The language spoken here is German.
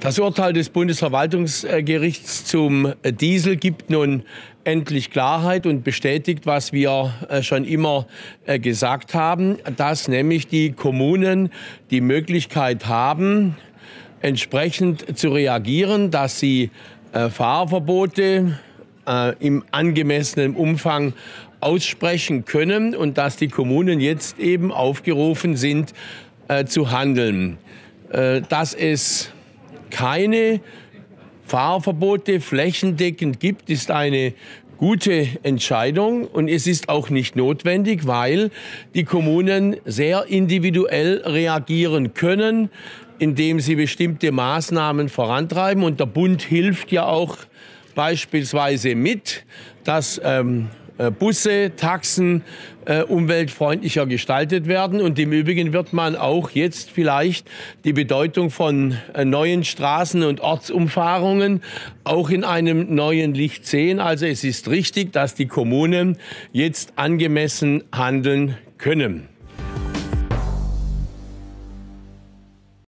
Das Urteil des Bundesverwaltungsgerichts zum Diesel gibt nun endlich Klarheit und bestätigt, was wir schon immer gesagt haben, dass nämlich die Kommunen die Möglichkeit haben, entsprechend zu reagieren, dass sie Fahrverbote im angemessenen Umfang aussprechen können und dass die Kommunen jetzt eben aufgerufen sind, zu handeln. Dass es keine Fahrverbote flächendeckend gibt, ist eine gute Entscheidung und es ist auch nicht notwendig, weil die Kommunen sehr individuell reagieren können, indem sie bestimmte Maßnahmen vorantreiben. Und der Bund hilft ja auch beispielsweise mit, dass Busse, Taxen umweltfreundlicher gestaltet werden. Und im Übrigen wird man auch jetzt vielleicht die Bedeutung von neuen Straßen und Ortsumfahrungen auch in einem neuen Licht sehen. Also es ist richtig, dass die Kommunen jetzt angemessen handeln können.